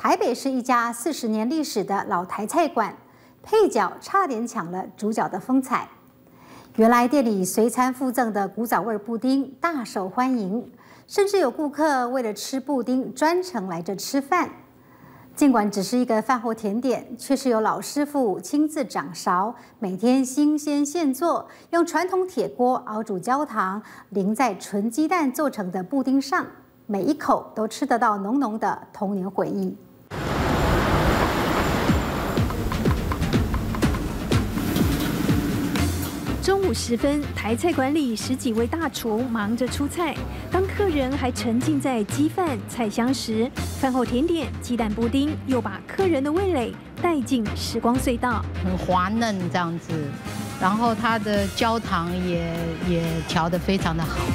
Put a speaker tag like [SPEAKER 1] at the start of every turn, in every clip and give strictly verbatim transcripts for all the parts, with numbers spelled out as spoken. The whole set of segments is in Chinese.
[SPEAKER 1] 台北是一家四十年历史的老台菜馆，配角差点抢了主角的风采。原来店里随餐附赠的古早味布丁大受欢迎，甚至有顾客为了吃布丁专程来这吃饭。尽管只是一个饭后甜点，却是由老师傅亲自掌勺，每天新鲜现做，用传统铁锅熬煮焦糖，淋在纯鸡蛋做成的布丁上，每一口都吃得到浓浓的童年回忆。
[SPEAKER 2] 中午时分，台菜馆里十几位大厨忙着出菜。当客人还沉浸在鸡饭菜香时，饭后甜点鸡蛋布丁又把客人的味蕾带进时光隧道。
[SPEAKER 3] 很滑嫩这样子，然后它的焦糖也也调得非常的好，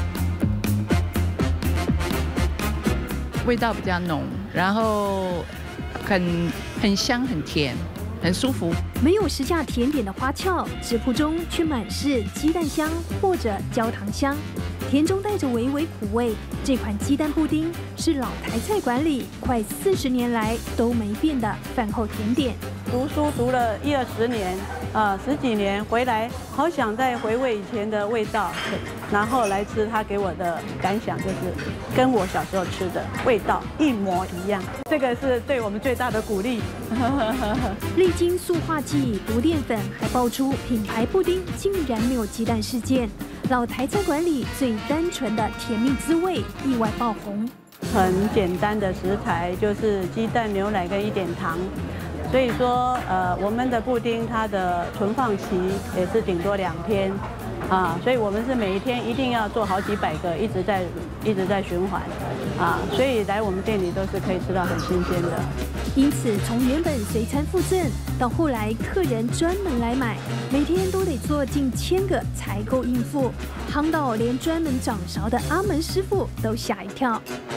[SPEAKER 4] 味道比较浓，然后很很香很甜。 很舒服，
[SPEAKER 2] 没有时下甜点的花俏，食谱中却满是鸡蛋香或者焦糖香，甜中带着微微苦味。这款鸡蛋布丁是老台菜馆里快四十年来都没变的饭后甜点。
[SPEAKER 5] 读书读了一二十年，啊、呃，十几年回来，好想再回味以前的味道，然后来吃他给我的感想，就是跟我小时候吃的味道一模一样。这个是对我们最大的鼓励。
[SPEAKER 2] 历经塑化剂、毒淀粉，还爆出品牌布丁竟然没有鸡蛋事件。老台菜馆里最单纯的甜蜜滋味意外爆红。
[SPEAKER 5] 很简单的食材，就是鸡蛋、牛奶跟一点糖。 所以说，呃，我们的布丁它的存放期也是顶多两天，啊，所以我们是每一天一定要做好几百个，一直在一直在循环，啊，所以来我们店里都是可以吃到很新鲜的。
[SPEAKER 2] 因此，从原本随餐附赠，到后来客人专门来买，每天都得做近千个才够应付，夯到连专门掌勺的阿门师傅都吓一跳。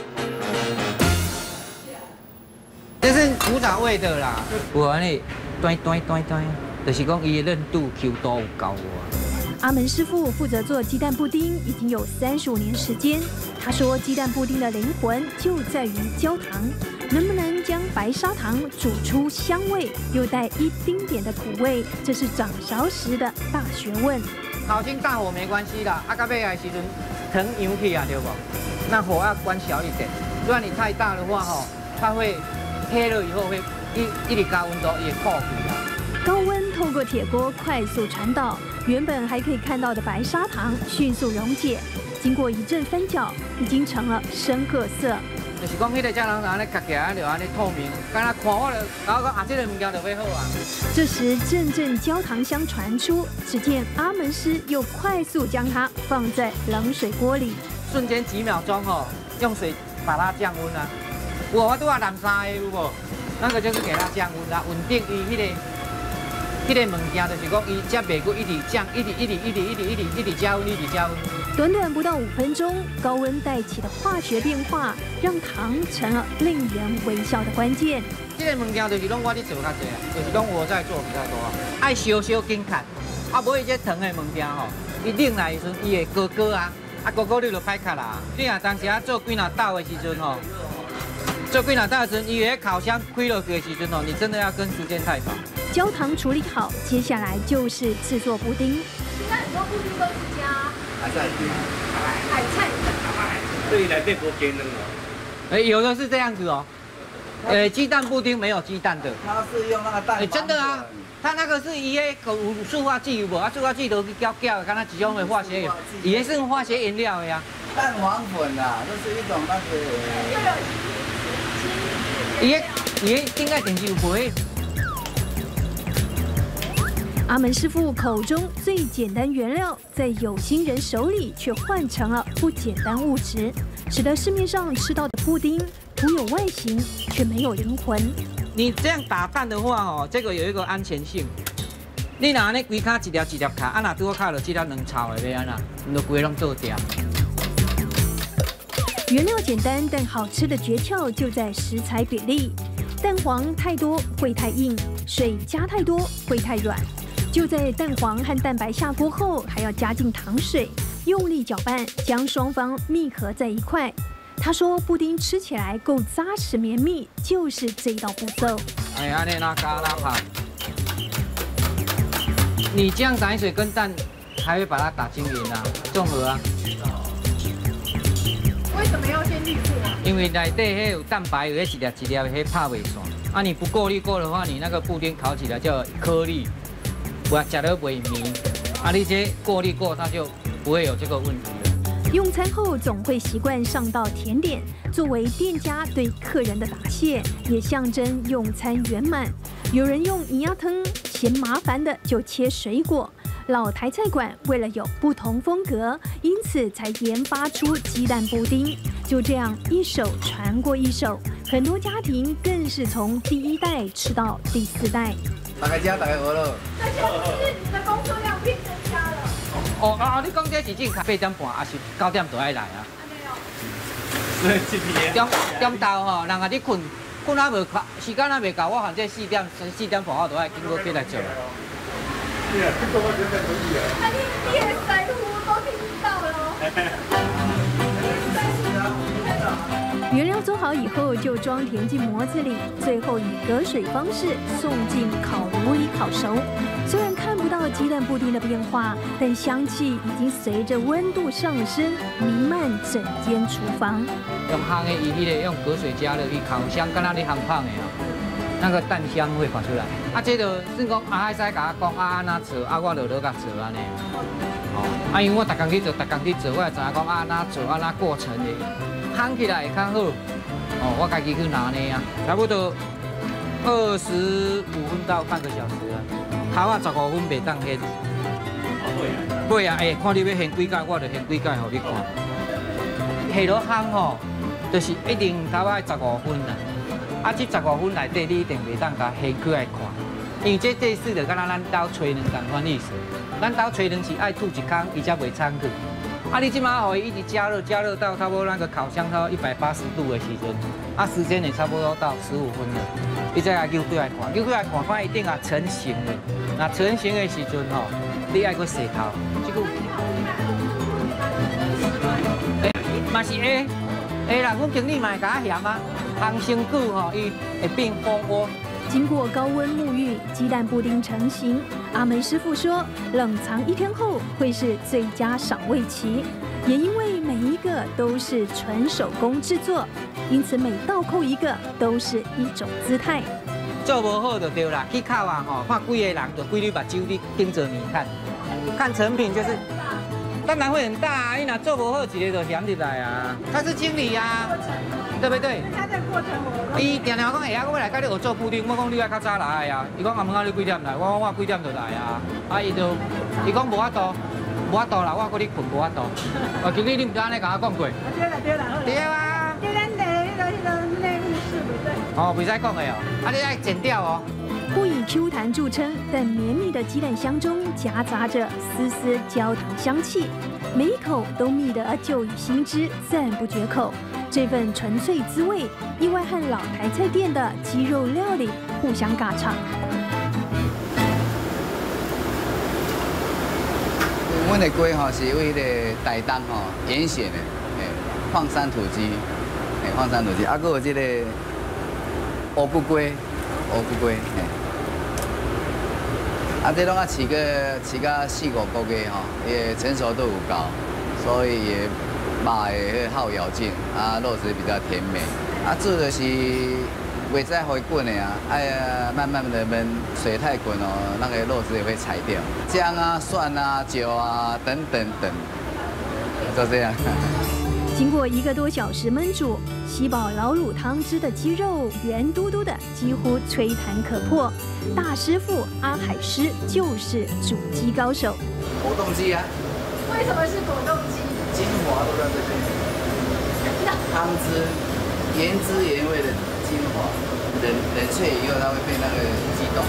[SPEAKER 6] 这是古早味的啦，有安尼端端端端，就是讲伊的韧度 Q 度有够啊。
[SPEAKER 2] 阿门师傅负责做鸡蛋布丁已经有三十五年时间。他说，鸡蛋布丁的灵魂就在于焦糖，能不能将白砂糖煮出香味，又带一丁点的苦味，这是掌勺时的大学问。
[SPEAKER 6] 烤心大火没关系啦，啊，到尾的时阵糖扬起啊，对不？那火要关小一点，不然你太大的话吼，它会。 黑了以后会一一直高温度也破皮了。
[SPEAKER 2] 高温透过铁锅快速传导，原本还可以看到的白砂糖迅速溶解，经过一阵翻搅，已经成了深褐色。
[SPEAKER 6] 就是讲，迄个焦糖安尼夹起来，就安尼透明，敢若看我了，然后讲啊，这个物件就要好啊。
[SPEAKER 2] 这时阵阵焦糖香传出，只见阿门师又快速将它放在冷水锅里，
[SPEAKER 6] 瞬间几秒钟哦，用水把它降温啊。 我我都要蓝沙的，有无？那个就是给它降温啦，稳定伊迄个迄个物件，就是讲伊才袂过一直降，一直一直一直一直一直一直加温，一直加温。
[SPEAKER 2] 短短不到五分钟，高温带起的化学变化，让糖成了令人微笑的关键。
[SPEAKER 6] 这个物件就是拢我咧做较济啊，就是讲我在做比较多啊，爱烧烧紧看，啊，无伊这糖的物件吼，伊冷来时阵伊会高高啊，啊高高你就歹卡啦。你若当时啊做几若道的时阵吼。 做几若大神，以为烤箱开了的时阵哦，你真的要跟时间赛跑。
[SPEAKER 2] 焦糖处理好，接下来就是制作布丁。
[SPEAKER 7] 现在很多布丁都是加海菜，海菜。
[SPEAKER 8] 这里来变多煎的哦。
[SPEAKER 6] 哎，有的是这样子哦。呃，鸡蛋布丁没有鸡蛋的。
[SPEAKER 9] 它是用那个蛋。哎，
[SPEAKER 6] 真的啊，它那个是伊个有塑化剂有无？啊，塑化剂都去搅搅，看它几种的化学原，也是化学原料的呀。
[SPEAKER 9] 蛋黄粉啊，这是一种那个。
[SPEAKER 6] 伊个伊个应该电视有卖。
[SPEAKER 2] 阿门师傅口中最简单原料，在有心人手里却换成了不简单物质，使得市面上吃到的布丁徒有外形，却没有灵魂。
[SPEAKER 6] 你这样打蛋的话哦，这个有一个安全性。你拿那规卡一条一条卡，啊，那拄好卡了这条两槽的要安那，你都规拢做掉。
[SPEAKER 2] 原料简单但好吃的诀窍就在食材比例，蛋黄太多会太硬，水加太多会太软。就在蛋黄和蛋白下锅后，还要加进糖水，用力搅拌，将双方密合在一块。 他说，布丁吃起来够扎实绵密，就是这一道步骤。
[SPEAKER 6] 哎，安尼拉加拉泡。你这样打水跟蛋，还会把它打均匀啊，综合啊。
[SPEAKER 7] 为什么要先滤过？因为
[SPEAKER 6] 内底迄有蛋白，有迄一粒一粒迄拍袂散。啊，你不过滤过的话，你那个布丁烤起来就颗粒，不吃了不会绵。啊，你这过滤过，它就不会有这个问题了。
[SPEAKER 2] 用餐后总会习惯上道甜点，作为店家对客人的答谢，也象征用餐圆满。有人用银牙汤，嫌麻烦的就切水果。老台菜馆为了有不同风格，因此才研发出鸡蛋布丁。就这样一手传过一手，很多家庭更是从第一代吃到第四代。
[SPEAKER 9] 大家家大家好了。
[SPEAKER 7] 这就是你的工作量变增加了。
[SPEAKER 6] 哦啊！你讲这是正八点半，还是九点就爱来啊？
[SPEAKER 8] 所以这边
[SPEAKER 6] 点点到吼，人啊你困困啊无时间啊未到，我反正四点四点半我都爱经过起来做。
[SPEAKER 7] 那你你的师傅都听到了。
[SPEAKER 2] 原料做好以后，就装填进模子里，最后以隔水方式送进烤炉里烤熟。虽然看不到鸡蛋布丁的变化，但香气已经随着温度上升，弥漫整间厨房。
[SPEAKER 6] 用烘的伊迄个用隔水加热去烤香，敢若你烘胖的哦，那个蛋香会跑出来。啊，这就算讲啊，海使甲我讲啊安那做，啊我就落甲做安尼。哦，啊因为我逐工去做，逐工去做，我也知影讲啊安那做安那过程的。烘起来会较好，哦，我家己去拿捏啊，差不多二十五分到半个小时啊，头啊十五分袂当掀。会啊，哎，看你要掀几盖，我就掀几盖，互你看。下落烘吼，就是一定头啊十五分啦，啊，这十五分内底你一定袂当甲掀起来看，因为这这事就敢若咱兜吹卵同款意思，咱兜吹卵是爱吐一空，伊才袂撑去。啊，你即马互伊一直加热，加热到差不多那个烤箱到一百八十度的时阵，啊，时间也差不多到十五分了。你再来揪对来看，揪对来看，看一定啊成型了。那成型的时阵吼，你爱搁洗头，这个诶，嘛是 A A 啦，阮经理嘛会甲我嫌啊，烘伤久吼，伊会变蜂窝。
[SPEAKER 2] 经过高温沐浴，鸡蛋布丁成型。阿门师傅说，冷藏一天后会是最佳赏味期。也因为每一个都是纯手工制作，因此每倒扣一个都是一种姿态。
[SPEAKER 6] 做不好就对啦，去靠啊吼，看几个人就规律把酒你盯着你看，看成品就是，当然会很大啊，你若做不好一个就嫌入来啊。他是经理啊，对不对？
[SPEAKER 7] 他在过程我。
[SPEAKER 6] 伊定定讲，下下我来甲你学做布丁，我讲你爱较早来啊。伊讲阿问啊你几点来？我讲我几点就来啊。啊，伊就伊讲无法度，无法度啦，我讲你困无法度。啊，经理你唔知安尼甲我讲过？
[SPEAKER 7] 对啦对啦。
[SPEAKER 6] 对啊。
[SPEAKER 7] 就咱的迄个迄个内务室不对。
[SPEAKER 6] 哦，袂使讲的哦，啊你爱剪掉哦。
[SPEAKER 2] 不以 Q 弹著称，但绵密的鸡蛋香中夹杂着丝丝焦糖香气，每一口都蜜得就以心之，赞不绝口。这份纯粹滋味，意外和老台菜店的鸡肉料理互相尬场。
[SPEAKER 9] 阮的龟吼是为迄个台东吼沿线的，诶，放山土鸡，诶，放山土鸡，啊，佮有这个乌骨龟，乌骨龟，嘿，啊，这拢啊饲个饲个四五个月吼，也成熟度有高，所以也肉的好咬劲，啊，肉质比较甜美，啊，煮就是袂再回滚的啊，哎呀，慢慢的焖，水太滚哦，那个肉质也会柴掉。姜啊、蒜啊、酒啊等等等，就这样。
[SPEAKER 2] 经过一个多小时焖煮，吸饱老卤汤汁的鸡肉圆嘟嘟的，几乎吹弹可破。大师傅阿海师就是煮鸡高手。
[SPEAKER 9] 果冻鸡啊？
[SPEAKER 7] 为什么是果冻鸡？
[SPEAKER 9] 精华都在这边，汤汁原汁原味的精华，冷冷却以后它会被那个激动。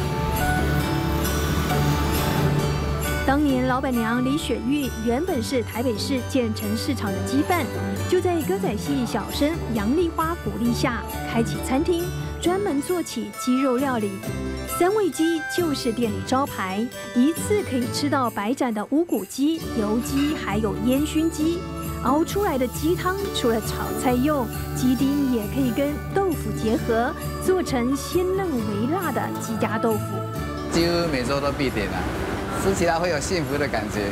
[SPEAKER 2] 当年老板娘李雪玉原本是台北市建成市场的鸡贩，就在歌仔戏小生杨丽花鼓励下，开启餐厅，专门做起鸡肉料理。三味鸡就是店里招牌，一次可以吃到百盏的无骨鸡、油鸡，还有烟熏鸡。 熬出来的鸡汤除了炒菜用，鸡丁也可以跟豆腐结合，做成鲜嫩微辣的鸡家豆腐。
[SPEAKER 9] 几乎每周都必点啊，吃起来会有幸福的感觉。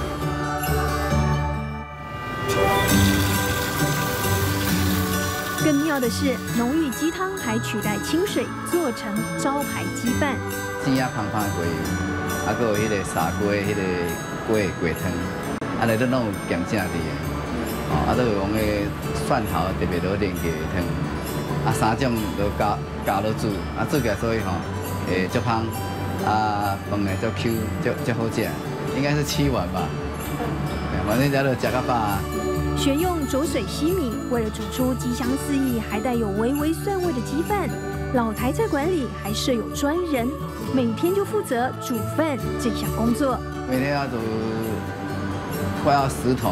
[SPEAKER 2] 更妙的是，浓郁鸡汤还取代清水，做成招牌鸡饭。
[SPEAKER 9] 鸡啊，芳芳的鸡，啊，还有迄个砂锅，迄个锅的鸡汤，啊，内底拢有咸正伫的，哦，啊，都有用个蒜头特别多连鸡汤，啊，三种都加加落煮，啊，煮起来所以吼，诶，足香，啊，饭的足 Q， 足足好食，应该是七碗吧，反正家都食到饱。
[SPEAKER 2] 选用浊水稀米，为了煮出鸡香四溢还带有微微蒜味的鸡饭，老台菜馆里还设有专人，每天就负责煮饭这项工作。
[SPEAKER 9] 每天要煮快要十桶。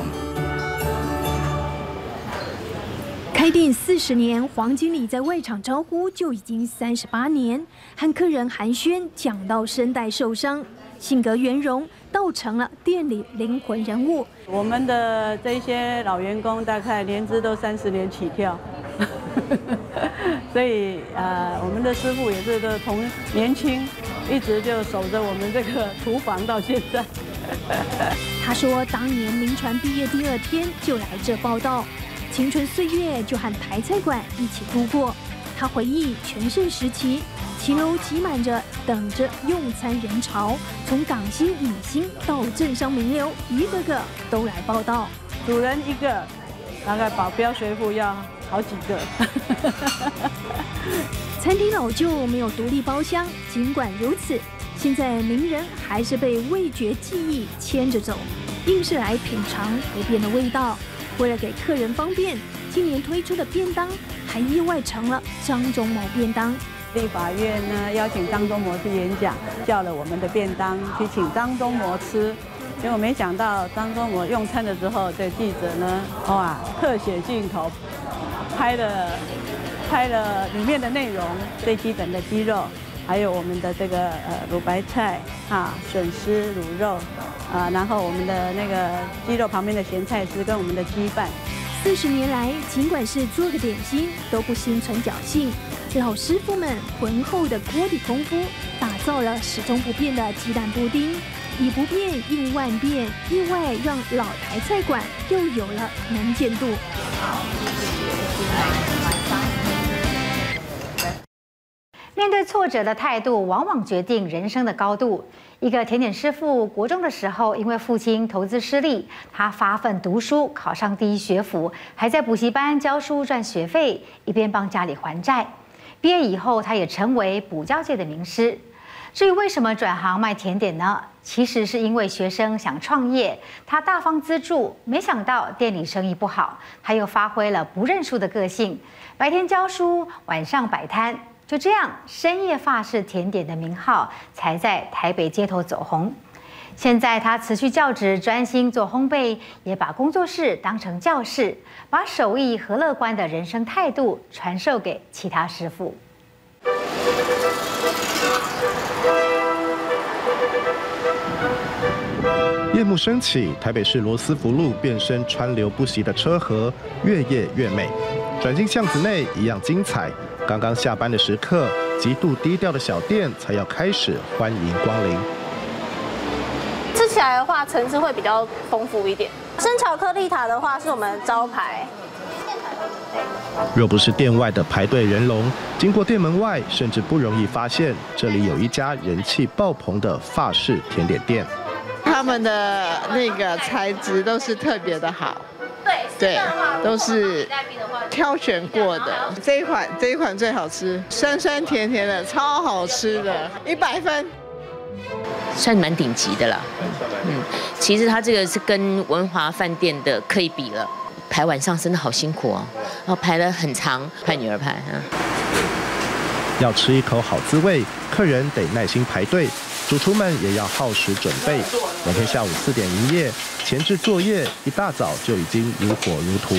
[SPEAKER 2] 开店四十年，黄经理在外场招呼就已经三十八年，和客人寒暄讲到声带受伤，性格圆融，倒成了店里灵魂人物。
[SPEAKER 5] 我们的这些老员工大概年资都三十年起跳，所以呃，我们的师傅也是都从年轻一直就守着我们这个厨房到现在。
[SPEAKER 2] 他说，当年临传毕业第二天就来这报道，青春岁月就和台菜馆一起度过。他回忆全盛时期，骑楼挤满着等着用餐人潮，从港星影星到政商名流，一个个都来报道。
[SPEAKER 5] 主人一个，大概保镖随扈要好几个。
[SPEAKER 2] 餐厅老旧，没有独立包厢，尽管如此，现在名人还是被味觉记忆牵着走，硬是来品尝不变的味道。为了给客人方便，今年推出的便当还意外成了张忠谋便当。
[SPEAKER 5] 立法院呢邀请张忠谋去演讲，叫了我们的便当去请张忠谋吃，结果没想到张忠谋用餐的时候，这记者呢，哇，特写镜头拍了拍了里面的内容，最基本的鸡肉，还有我们的这个呃卤白菜啊、笋丝、卤肉啊，然后我们的那个鸡肉旁边的咸菜丝跟我们的鸡饭。
[SPEAKER 2] 四十年来，尽管是做个点心，都不心存侥幸。老师傅们浑厚的锅底功夫，打造了始终不变的鸡蛋布丁，以不变应万变，意外让老台菜馆又有了能见度。
[SPEAKER 1] 面对挫折的态度，往往决定人生的高度。一个甜点师傅，国中的时候因为父亲投资失利，他发奋读书，考上第一学府，还在补习班教书赚学费，一边帮家里还债。毕业以后，他也成为补教界的名师。至于为什么转行卖甜点呢？其实是因为学生想创业，他大方资助，没想到店里生意不好，他又发挥了不认输的个性，白天教书，晚上摆摊。就这样，深夜法式甜点的名号才在台北街头走红。现在他辞去教职，专心做烘焙，也把工作室当成教室，把手艺和乐观的人生态度传授给其他师傅。
[SPEAKER 10] 夜幕升起，台北市罗斯福路变身川流不息的车河，越夜越美。转进巷子内，一样精彩。刚刚下班的时刻，极度低调的小店才要开始欢迎光临。
[SPEAKER 11] 吃起来的话，层次会比较丰富一点。生巧克力塔的话，是我们招牌。
[SPEAKER 10] 若不是店外的排队人龙，经过店门外，甚至不容易发现这里有一家人气爆棚的法式甜点店。
[SPEAKER 12] 他们的那个材质都是特别的好。对，都是挑选过的。这一款这一款最好吃，酸酸甜甜的，超好吃的，一百分，
[SPEAKER 13] 算蛮顶级的啦。嗯，其实它这个是跟文华饭店的可以比了。排晚上真的好辛苦哦，然后排得很长，派女儿派啊。
[SPEAKER 10] 要吃一口好滋味，客人得耐心排队，主厨们也要耗时准备。每天下午四点营业，前置作业一大早就已经如火如荼。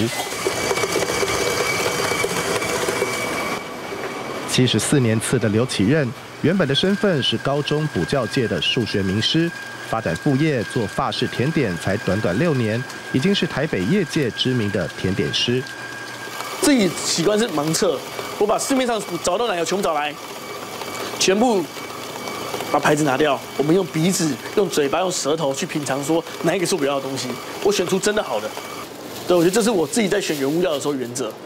[SPEAKER 10] 七十四年次的刘启任，原本的身份是高中补教界的数学名师， 发展副业做法式甜点才短短六年，已经是台北业界知名的甜点师。
[SPEAKER 14] 自己习惯是盲测，我把市面上找到奶油全部找来，全部把牌子拿掉，我们用鼻子、用嘴巴、用舌头去品尝，说哪一个是我要的东西，我选出真的好的。对，我觉得这是我自己在选原物料的时候原则。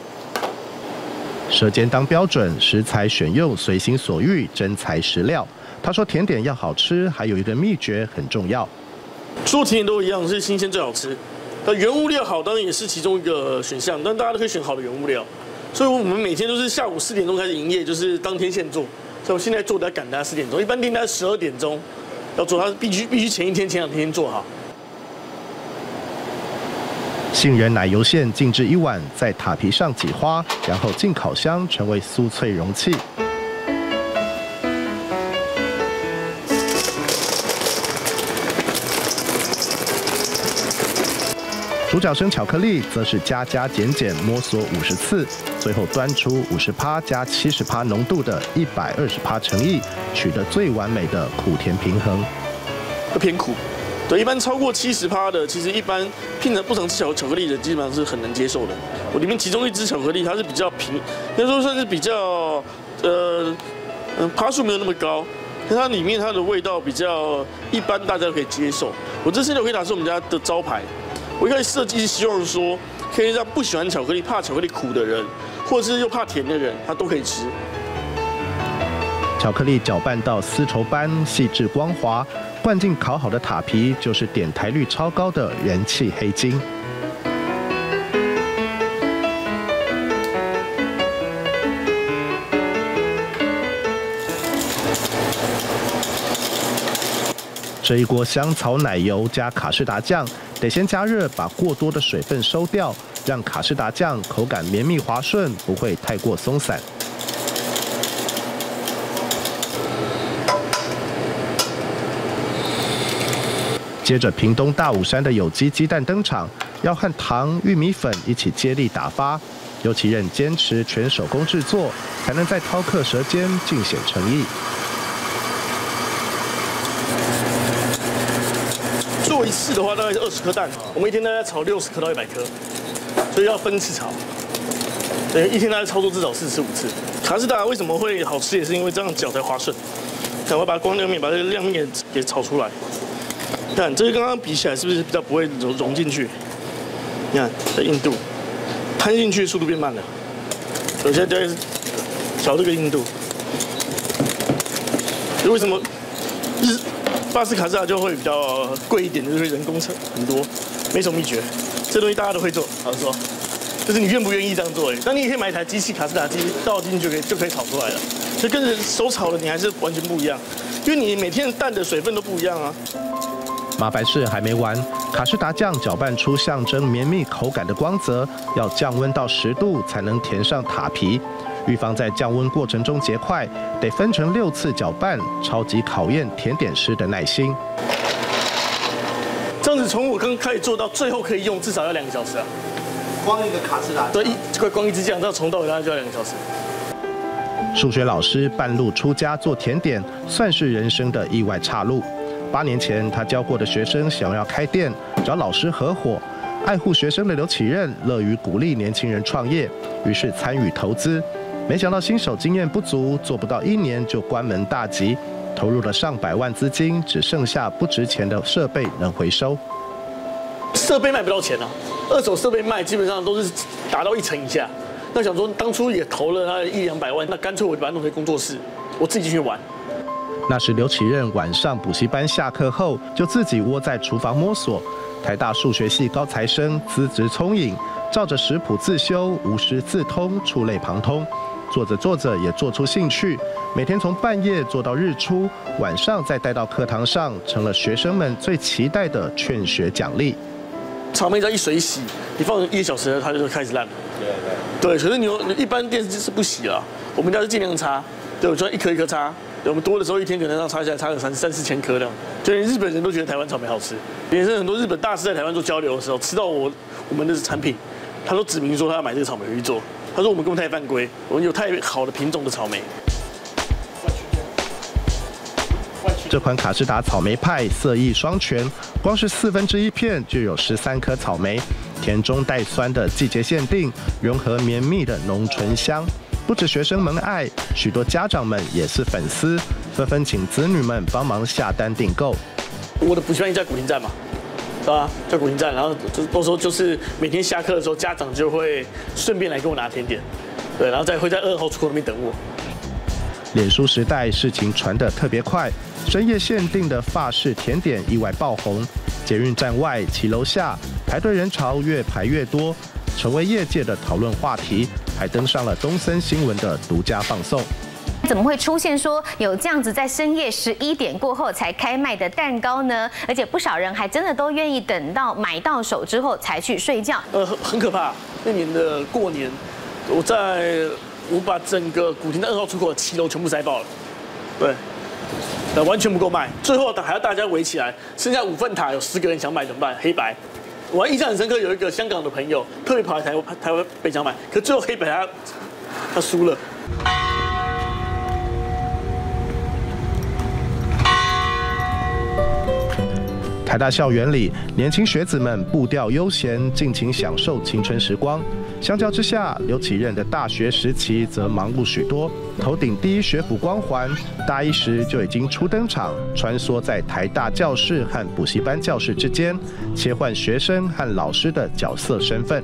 [SPEAKER 10] 舌尖当标准，食材选用随心所欲，真材实料。他说，甜点要好吃，还有一个秘诀很重要。
[SPEAKER 14] 所有甜点都一样，是新鲜最好吃。那原物料好，当然也是其中一个选项，但大家都可以选好的原物料。所以我们每天都是下午四点钟开始营业，就是当天现做。所以我现在做的要赶大家四点钟，一般店大概十二点钟要做，它必须必须前一天、前两天做好。
[SPEAKER 10] 杏仁奶油馅静置一晚，在塔皮上挤花，然后进烤箱，成为酥脆容器。主角生巧克力则是加加减减摸索五十次，最后端出五十趴加七十趴浓度的一百二十趴诚意，取得最完美的苦甜平衡。
[SPEAKER 14] 会偏苦，对，一般超过七十趴的，其实一般平常不常吃巧巧克力的，基本上是很难接受的。我里面其中一支巧克力，它是比较平，应该说算是比较呃嗯趴数没有那么高，但它里面它的味道比较一般，大家都可以接受。我这生巧克力塔是我们家的招牌。我一开始设计是希望说，可以让不喜欢巧克力、怕巧克力苦的人，或者是又怕甜的人，他都可以吃。
[SPEAKER 10] 巧克力搅拌到丝绸般细致光滑，灌进烤好的塔皮，就是点台率超高的人气黑金。这一锅香草奶油加卡士达酱，得先加热，把过多的水分收掉，让卡士达酱口感绵密滑顺，不会太过松散。接着，屏东大武山的有机鸡蛋登场，要和糖、玉米粉一起接力打发。尤其任坚持全手工制作，才能在饕客舌尖尽显诚意。
[SPEAKER 14] 做一次的话大概是二十颗蛋，我们一天大概炒六十颗到一百颗，所以要分次炒。对，一天大概操作至少四次五次。卡士达为什么会好吃，也是因为这样搅才滑顺。看，我把光亮面把这个亮面给炒出来。看，这个刚刚比起来是不是比较不会融融进去？你看这硬度，摊进去速度变慢了。我现在在调这个硬度。为什么日法式卡士达就会比较贵一点，就是人工成很多，没什么秘诀。这东西大家都会做，老实说，就是你愿不愿意这样做而已。但你也可以买一台机器卡士达机，倒进去就可以就可以炒出来了。所以跟人手炒的你还是完全不一样，因为你每天蛋的水分都不一样啊。
[SPEAKER 10] 麻烦事还没完，卡士达酱搅拌出象征绵密口感的光泽，要降温到十度才能填上塔皮。预防在降温过程中结块，得分成六次搅拌，超级考验甜点师的耐心。
[SPEAKER 14] 这样子从我刚开始做到最后可以用，至少要两个小时啊。
[SPEAKER 6] 光一个卡士达，
[SPEAKER 14] 对，一光一支酱，这样从到尾大概就要两个小时。
[SPEAKER 10] 数学老师半路出家做甜点，算是人生的意外岔路。八年前，他教过的学生想要开店，找老师合伙。爱护学生的刘启任乐于鼓励年轻人创业，于是参与投资。没想到新手经验不足，做不到一年就关门大吉，投入了上百万资金，只剩下不值钱的设备能回收。
[SPEAKER 14] 设备卖不到钱啊，二手设备卖基本上都是达到一成以下。那想说当初也投了他一两百万，那干脆我就把它弄成工作室，我自己进去玩。
[SPEAKER 10] 那时刘启任晚上补习班下课后，就自己窝在厨房摸索。台大数学系高材生，资质聪颖，照着食谱自修，无师自通，触类旁通。做着做着也做出兴趣，每天从半夜做到日出，晚上再带到课堂上，成了学生们最期待的劝学奖励。
[SPEAKER 14] 草莓只要一水洗，你放一个小时，它就开始烂了。对，可是你一般电视是不洗了，我们家是尽量擦，对，我就一颗一颗擦。我们多的时候一天可能让擦下来擦个三三四千颗这样，就连日本人都觉得台湾草莓好吃。也是很多日本大师在台湾做交流的时候，吃到我我们的产品，他都指明说他要买这个草莓回去做。他说我们根本太犯规，我们有太好的品种的草莓。万曲
[SPEAKER 10] 这款卡士达草莓派色艺双全，光是四分之一片就有十三颗草莓，甜中带酸的季节限定，融合绵密的浓醇香。不止学生们爱，许多家长们也是粉丝，纷纷请子女们帮忙下单订购。
[SPEAKER 14] 我的补习班在古亭站嘛，对吧？在古亭站，然后就到时候就是每天下课的时候，家长就会顺便来给我拿甜点，对，然后再会在二号出口那边等我。
[SPEAKER 10] 脸书时代事情传得特别快，深夜限定的法式甜点意外爆红，捷运站外、骑楼下排队人潮越排越多，成为业界的讨论话题，还登上了东森新闻的独家放送。
[SPEAKER 15] 怎么会出现说有这样子在深夜十一点过后才开卖的蛋糕呢？而且不少人还真的都愿意等到买到手之后才去睡觉。
[SPEAKER 14] 呃，很可怕。那年的过年，我在我把整个古亭的二号出口的七楼全部塞爆了，对，呃，完全不够卖。最后还要大家围起来，剩下五份塔有十个人想买怎么办？黑白。我还印象很深刻，有一个香港的朋友特别跑来台湾台湾北想买，可最后黑白他他输了。
[SPEAKER 10] 台大校园里，年轻学子们步调悠闲，尽情享受青春时光。相较之下，刘启任的大学时期则忙碌许多，头顶第一学府光环，大一时就已经初登场，穿梭在台大教室和补习班教室之间，切换学生和老师的角色身份。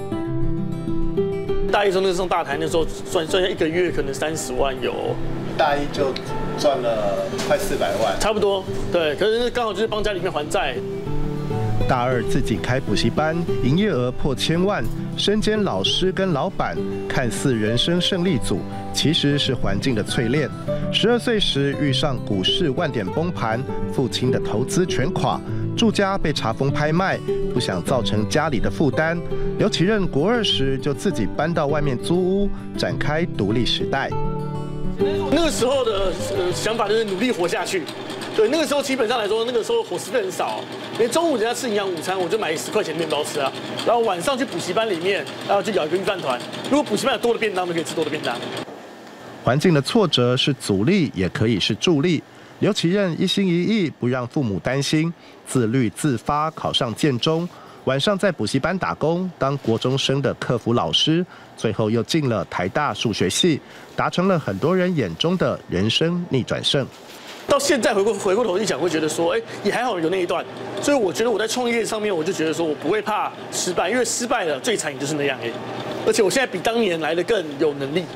[SPEAKER 14] 大一时候那时候上大台，那时候算算下一个月可能三十万有。
[SPEAKER 10] 大一就赚了快四百万，
[SPEAKER 14] 差不多。对，可是刚好就是帮家里面还债。
[SPEAKER 10] 大二自己开补习班，营业额破千万，身兼老师跟老板，看似人生胜利组，其实是环境的淬炼。十二岁时遇上股市万点崩盘，父亲的投资全垮，住家被查封拍卖，不想造成家里的负担。刘启任国二时就自己搬到外面租屋，展开独立时代。
[SPEAKER 14] 那个时候的呃想法就是努力活下去。对，那个时候基本上来说，那个时候伙食费很少，连中午人家吃营养午餐，我就买十块钱面包吃啊。然后晚上去补习班里面，然后就咬一个预饭团。如果补习班有多的便当，就可以吃多的便当。
[SPEAKER 10] 环境的挫折是阻力，也可以是助力。刘启任一心一意，不让父母担心，自律自发，考上建中。晚上在补习班打工，当国中生的客服老师，最后又进了台大数学系，达成了很多人眼中的人生逆转胜。
[SPEAKER 14] 到现在回过回过头一想，会觉得说，哎，也还好有那一段。所以我觉得我在创业上面，我就觉得说我不会怕失败，因为失败了最惨也就是那样而已。而且我现在比当年来的更有能力。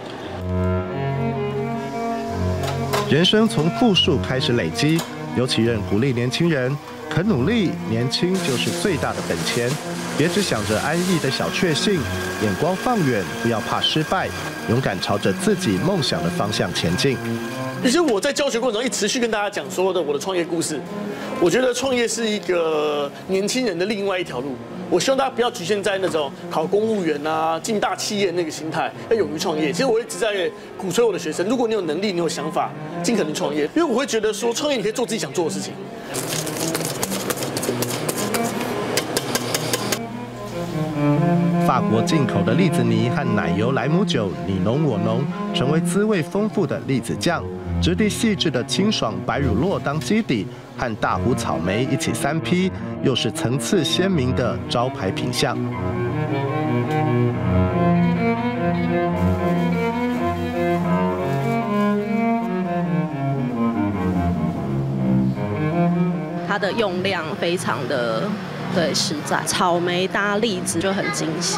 [SPEAKER 10] 人生从负数开始累积，刘启任鼓励年轻人。肯努力，年轻就是最大的本钱。别只想着安逸的小确幸，眼光放远，不要怕失败，勇敢朝着自己梦想的方向前进。
[SPEAKER 14] 其实我在教学过程中一持续跟大家讲说的我的创业故事。我觉得创业是一个年轻人的另外一条路。我希望大家不要局限在那种考公务员啊、进大企业那个心态，要勇于创业。其实我一直在鼓吹我的学生，如果你有能力、你有想法，尽可能创业。因为我会觉得说，创业你可以做自己想做的事情。
[SPEAKER 10] 法国进口的栗子泥和奶油莱姆酒你浓我浓，成为滋味丰富的栗子酱。质地细致的清爽白乳酪当基底，和大湖草莓一起三批，又是层次鲜明的招牌品项。
[SPEAKER 16] 它的用量非常的对实在，草莓搭栗子就很惊喜。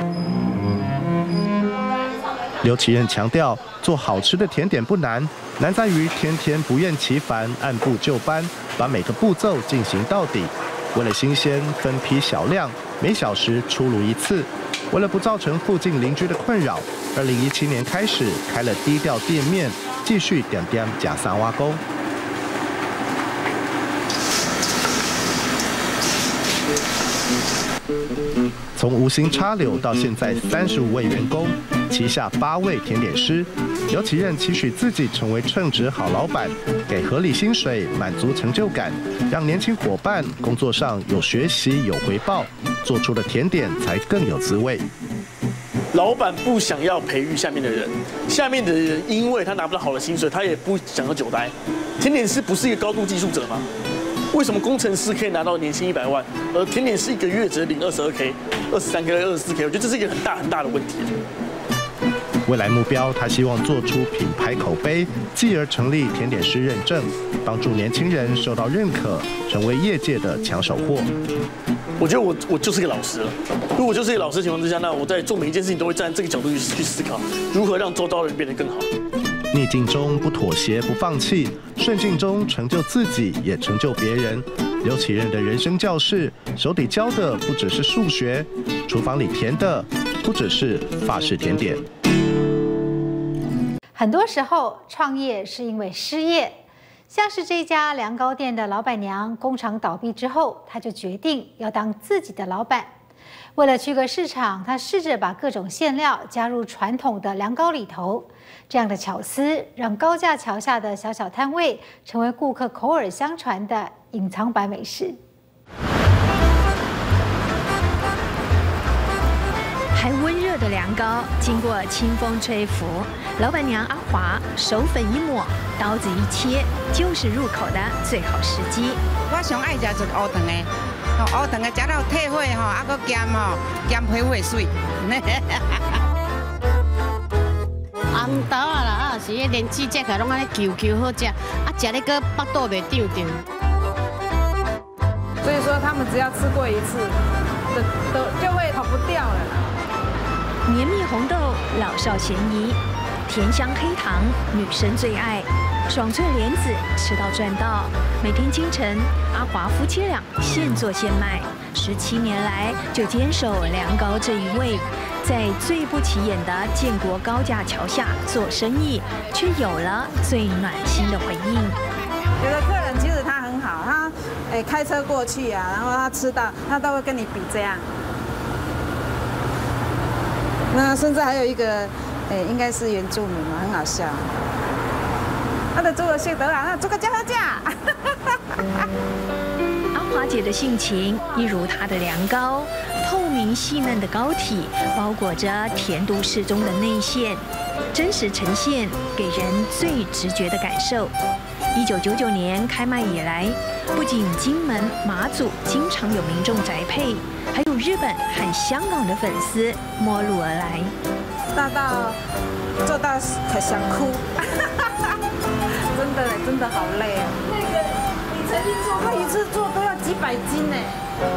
[SPEAKER 10] 刘启任强调，做好吃的甜点不难，难在于天天不厌其烦，按部就班，把每个步骤进行到底。为了新鲜，分批小量，每小时出炉一次。为了不造成附近邻居的困扰，二零一七年开始开了低调店面，继续点点假三挖工。从无心插柳到现在三十五位员工，旗下八位甜点师，刘启任期许自己成为称职好老板，给合理薪水，满足成就感，让年轻伙伴工作上有学习有回报，做出的甜点才更有滋味。
[SPEAKER 14] 老板不想要培育下面的人，下面的人因为他拿不到好的薪水，他也不想要久待。 甜点师不是一个高度技术者吗？为什么工程师可以拿到年薪一百万，而甜点师一个月只领二十二 K、二十三 K、二十四 K？ 我觉得这是一个很大很大的问题。
[SPEAKER 10] 未来目标，他希望做出品牌口碑，继而成立甜点师认证，帮助年轻人受到认可，成为业界的抢手货。
[SPEAKER 14] 我觉得我我就是个老师了。如果我就是一个老师的情况之下，那我在做每一件事情都会站在这个角度去去思考，如何让周遭的人变得更好。
[SPEAKER 10] 逆境中不妥协、不放弃，顺境中成就自己，也成就别人。刘启任的人生教室，手底教的不只是数学，厨房里甜的不只是法式甜点。
[SPEAKER 1] 很多时候，创业是因为失业。像是这家凉糕店的老板娘，工厂倒闭之后，她就决定要当自己的老板。为了区隔市场，她试着把各种馅料加入传统的凉糕里头。这样的巧思，让高架桥下的小小摊位成为顾客口耳相传的隐藏版美食。
[SPEAKER 2] 还温热的凉糕，经过清风吹拂，老板娘阿华手粉一抹，刀子一切，就是入口的最好时机。
[SPEAKER 17] 我上爱食就是乌糖的，哦，乌糖的食到退火吼，啊，搁咸吼，咸皮会水。
[SPEAKER 18] 红豆啊啦，啊是迄连枝节个拢安尼球球好食，啊食咧个腹肚袂胀着。
[SPEAKER 19] 所以说他们只要吃过一次，都都就会跑不掉了。
[SPEAKER 2] 绵密红豆老少咸宜，甜香黑糖女生最爱，爽脆莲子吃到赚到。每天清晨，阿华夫妻俩现做现卖，十七年来就坚守凉糕这一位。在最不起眼的建国高架桥下做生意，却有了最暖心的回应。
[SPEAKER 19] 有的客人其实他很好，他哎开车过去啊，然后他吃到，他都会跟你比这样。那甚至还有一个，哎，应该是原住民嘛，很好笑。他的做个谢德啊，那做个加价。
[SPEAKER 2] 阿华姐的性情一如她的凉糕，透明细嫩的膏体包裹着甜度适中的内馅，真实呈现给人最直觉的感受。一九九九年开卖以来，不仅金门、马祖经常有民众宅配，还有日本和香港的粉丝陌路而来。
[SPEAKER 19] 大到做到很想哭，真的嘞，真的好累啊！那个你曾经做过一次做都要几百斤呢。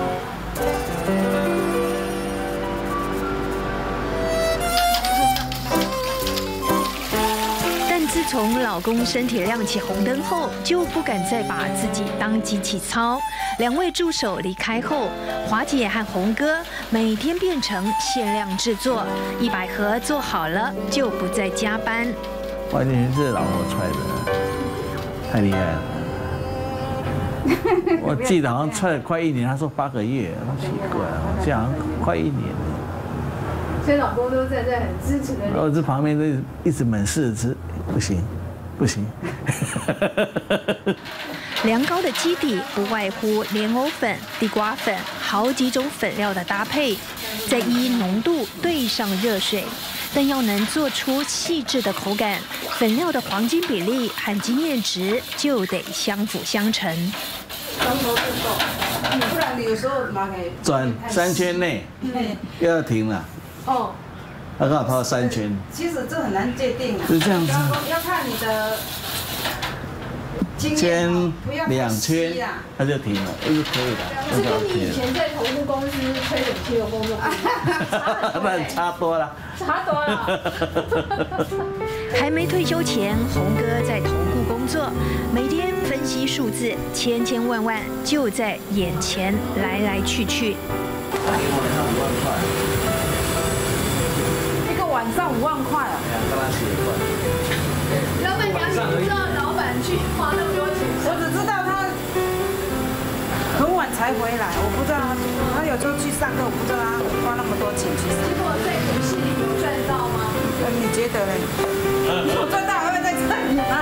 [SPEAKER 2] 自从老公身体亮起红灯后，就不敢再把自己当机器操。两位助手离开后，华姐和红哥每天变成限量制作，一百盒做好了就不再加班。
[SPEAKER 20] 完全是老婆踹的，太厉害了。我记得好像踹了快一年，他说八个月，奇怪，这样快一年。
[SPEAKER 19] 所以老公都站在很支持的。
[SPEAKER 20] 我这旁边就一直猛试吃，不行，不行。
[SPEAKER 2] 凉糕的基底不外乎莲藕粉、地瓜粉好几种粉料的搭配，再依浓度兑上热水，但要能做出细致的口感，粉料的黄金比例和经验值就得相辅相成。
[SPEAKER 19] 不然你有时候拿给
[SPEAKER 20] 转三圈内又要停了。哦，他刚好跑到三圈。
[SPEAKER 19] 其实这很难界定啊，
[SPEAKER 20] 是这样子。
[SPEAKER 19] 要看你的经验，
[SPEAKER 20] 圈两圈他就停了，这是可以的。
[SPEAKER 19] 这跟你以前在投顾公司吹冷气的工作
[SPEAKER 20] 那差多了，
[SPEAKER 19] 差多了。
[SPEAKER 2] 还没退休前，红哥在投顾工作，每天分析数字，千千万万就在眼前来来去去。
[SPEAKER 19] 晚上五万块啊！老板娘，你不知道老板去花那么多钱？我只知道他很晚才回来，我不知道他他有时候去上课，我不知道他花那么多钱去。结果在股市里有赚到吗？呃，你觉得嘞？我赚到还会再赚你吗？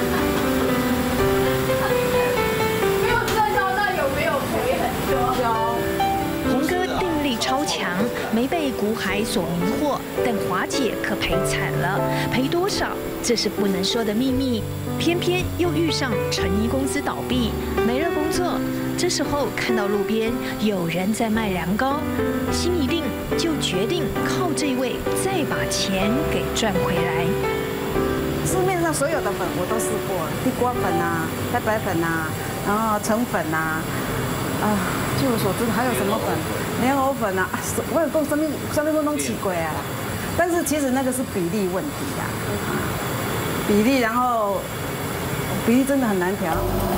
[SPEAKER 19] 没有赚到，那有没有赔很多？有。
[SPEAKER 2] 超强，没被股海所迷惑，但华姐可赔惨了，赔多少这是不能说的秘密。偏偏又遇上成衣公司倒闭，没了工作。这时候看到路边有人在卖凉糕，心一定就决定靠这位再把钱给赚回来。
[SPEAKER 19] 市面上所有的粉我都试过，地瓜粉啊、太白粉啊，然后橙粉啊，啊，据我所知还有什么粉？莲藕粉啊，我有讲什么什么都奇怪啊。但是其实那个是比例问题呀、啊，比例，然后比例真的很难调。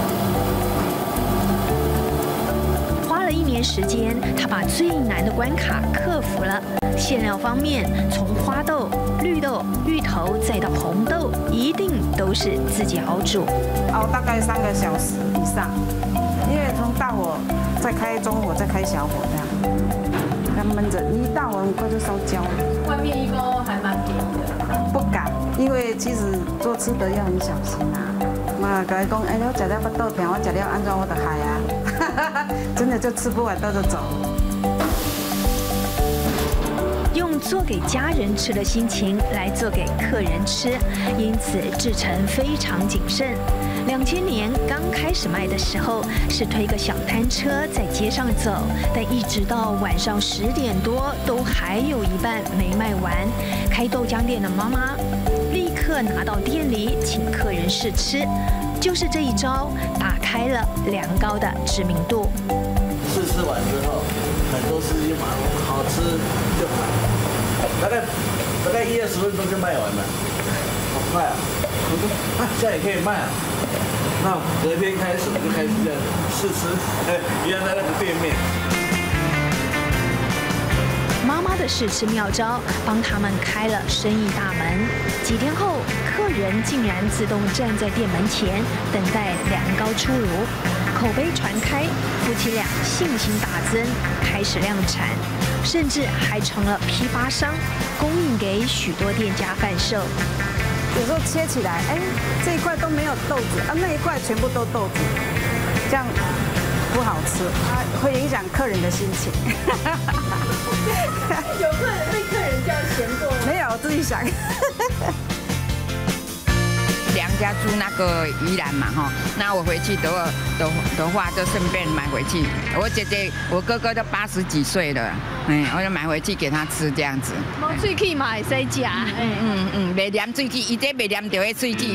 [SPEAKER 2] 花了一年时间，他把最难的关卡克服了。馅料方面，从花豆、绿豆、芋头再到红豆，一定都是自己熬煮，
[SPEAKER 19] 熬大概三个小时以上，因为从大火再开中火，再开小火这样，它焖着，你一大火很快就烧焦了。
[SPEAKER 15] 外面一包还蛮便宜的。
[SPEAKER 19] 不敢，因为其实做吃的要很小心啊。妈跟他讲，哎，我吃了巴豆片，我吃了安怎我就嗨啊，真的就吃不完兜着走。
[SPEAKER 2] 用做给家人吃的心情来做给客人吃，因此制成非常谨慎。两千年刚开始卖的时候，是推个小摊车在街上走，但一直到晚上十点多，都还有一半没卖完。开豆浆店的妈妈立刻拿到店里请客人试吃，就是这一招打开了凉糕的知名度。
[SPEAKER 20] 试吃完之后，很多司机马上好吃就买，大概大概一二十分钟就卖完了，好快啊！我说啊，现在也可以卖啊。那隔天开始我就开始这样试吃，一样在那个店面。
[SPEAKER 2] 妈妈的试吃妙招帮他们开了生意大门。几天后，客人竟然自动站在店门前等待凉糕出炉，口碑传开，夫妻俩信心大增，开始量产，甚至还成了批发商，供应给许多店家贩售。
[SPEAKER 19] 有时候切起来，哎，这一块都没有豆子啊，那一块全部都豆子，这样不好吃，啊，会影响客人的心情。
[SPEAKER 15] 有客人被客人这样嫌过吗？
[SPEAKER 19] 没有，我自己想。
[SPEAKER 21] 娘家住那个宜兰嘛哈，那我回去的话的的话就顺便买回去。我姐姐、我哥哥都八十几岁了，嗯，我就买回去给他吃这样子。
[SPEAKER 2] 冇喙齿嘛会使食，
[SPEAKER 21] 嗯嗯嗯，袂黏喙齿，伊这袂黏到迄喙齿。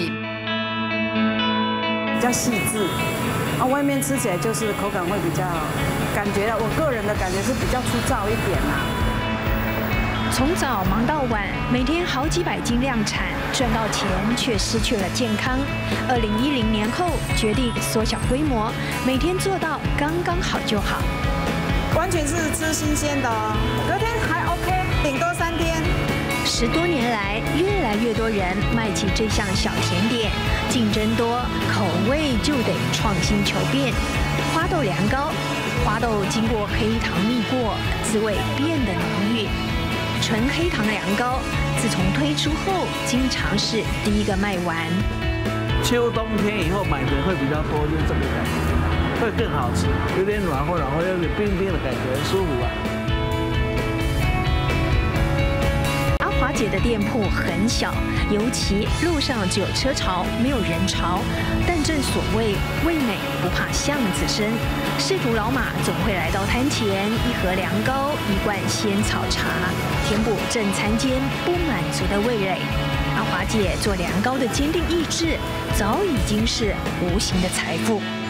[SPEAKER 19] 比较细致，啊，外面吃起来就是口感会比较，感觉我个人的感觉是比较粗糙一点啦。
[SPEAKER 2] 从早忙到晚，每天好几百斤量产，赚到钱却失去了健康。二零一零年后决定缩小规模，每天做到刚刚好就好。
[SPEAKER 19] 完全是吃新鲜的哦，隔天还 OK， 顶多三天。
[SPEAKER 2] 十多年来，越来越多人卖起这项小甜点，竞争多，口味就得创新求变。花豆凉糕，花豆经过黑糖蜜过，滋味变得浓郁。纯黑糖凉糕自从推出后，经常是第一个卖完。
[SPEAKER 20] 秋冬天以后买的会比较多，就是这个感觉，会更好吃，有点软和软和，有点冰冰的感觉，很舒服啊。
[SPEAKER 2] 阿华姐的店铺很小，尤其路上只有车潮，没有人潮。但正所谓味美不怕巷子深，仕途老马总会来到摊前，一盒凉糕，一罐仙草茶，填补正餐间不满足的味蕾。阿华姐做凉糕的坚定意志，早已经是无形的财富。